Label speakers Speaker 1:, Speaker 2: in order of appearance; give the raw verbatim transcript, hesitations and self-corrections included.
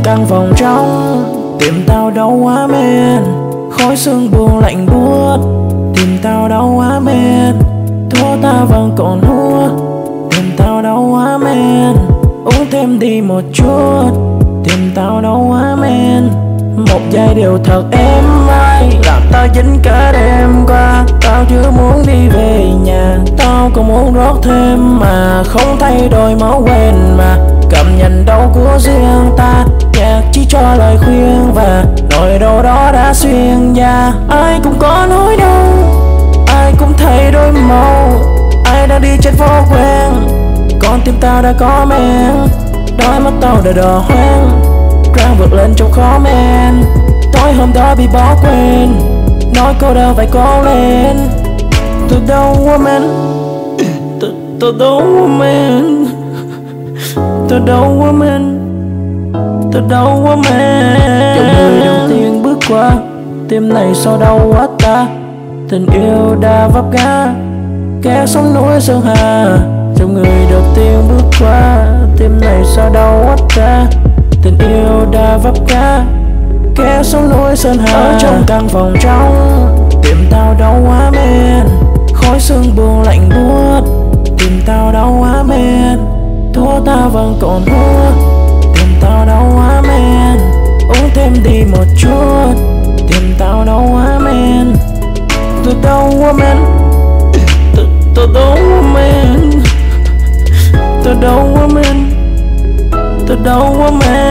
Speaker 1: căn phòng trong, tìm tao đâu quá mệt. Khói sương buồn lạnh buốt, tìm tao đâu quá mệt. Thuở ta vẫn còn hút, tìm tao đâu quá mệt. Uống thêm đi một chút, tìm tao đâu quá mệt. Một giai điệu thật êm ái làm tao dính cả đêm qua. Tao chưa muốn đi về nhà, tao còn muốn rót thêm mà không thay đổi máu quên mà. Cảm nhận đau của riêng ta, nhạc chỉ cho lời khuyên và nỗi đau đó đã xuyên da. Ai cũng có nỗi đau, ai cũng thay đổi màu, ai đang đi trên phố quen, con tim tao đã có men. Đôi mắt tao đã đỏ hoang, ráng vượt lên trong khó men. Tối hôm đó bị bỏ quên, nói cô đơn phải cố lên. Từ đâu qua men, từ, từ đâu qua men, từ đâu qua men, từ đâu qua men. Dòng người đầu tiên bước qua, tim này sao đau quá ta. Tình yêu đã vấp ngã, kẻ sống núi Sơn Hà. Dòng người đầu tiên bước qua, tim này sao đau quá ta. Tình yêu đã vấp ngã, kẻ sống núi Sơn Hà. Ở trong căn phòng trong, tìm tao đâu quá mệt. Khói sương buồn lạnh buốt, tìm tao đâu quá mệt. Thuở ta vẫn còn hút, tìm tao đâu quá mệt. Uống thêm đi một chút, tìm tao đâu quá mệt. Từ đâu qua men, từ, từ đâu qua men, từ đâu qua men, từ đâu qua men.